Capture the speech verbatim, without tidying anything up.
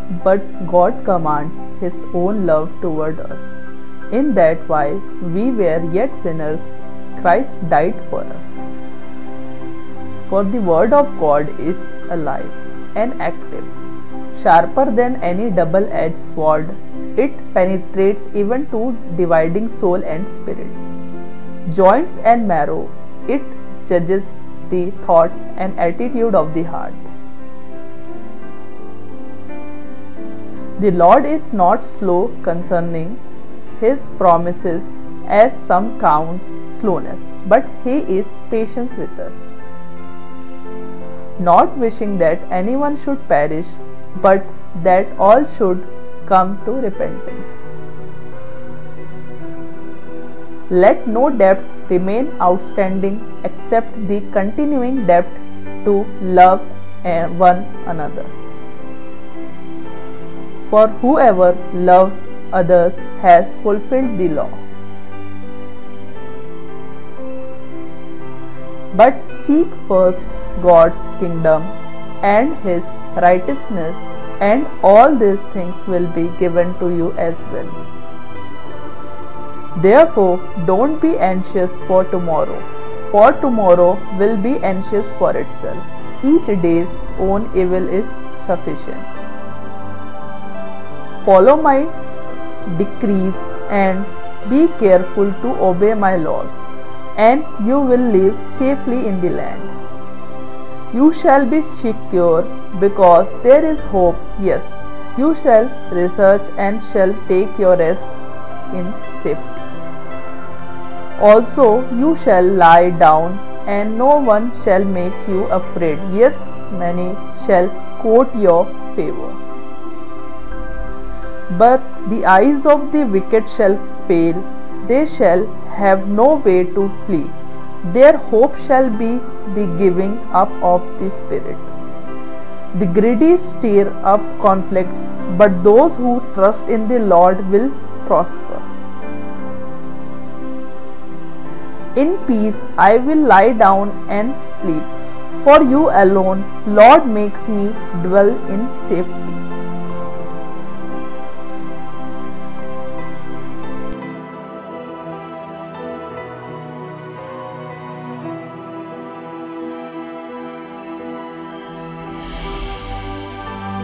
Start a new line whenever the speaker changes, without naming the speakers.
but God commands His own love toward us, in that while we were yet sinners, Christ died for us. For the word of God is alive and active, sharper than any double-edged sword. It penetrates even to dividing soul and spirits, joints and marrow. It judges the thoughts and attitude of the heart. The Lord is not slow concerning His promises, as some count slowness, but He is patient with us, not wishing that anyone should perish, but that all should come to repentance. Let no debt remain outstanding except the continuing debt to love one another. For whoever loves others has fulfilled the law. But seek first God's kingdom and His righteousness, and all these things will be given to you as well. Therefore, don't be anxious for tomorrow, for tomorrow will be anxious for itself. Each day's own evil is sufficient. Follow my decrees and be careful to obey my laws, and you will live safely in the land. You shall be secure because there is hope. Yes, you shall research and shall take your rest in safety. Also, you shall lie down and no one shall make you afraid. Yes, many shall court your favor. But the eyes of the wicked shall fail, they shall have no way to flee. Their hope shall be the giving up of the spirit. The greedy stir up conflicts, but those who trust in the Lord will prosper. In peace I will lie down and sleep, for you alone, Lord, makes me dwell in safety.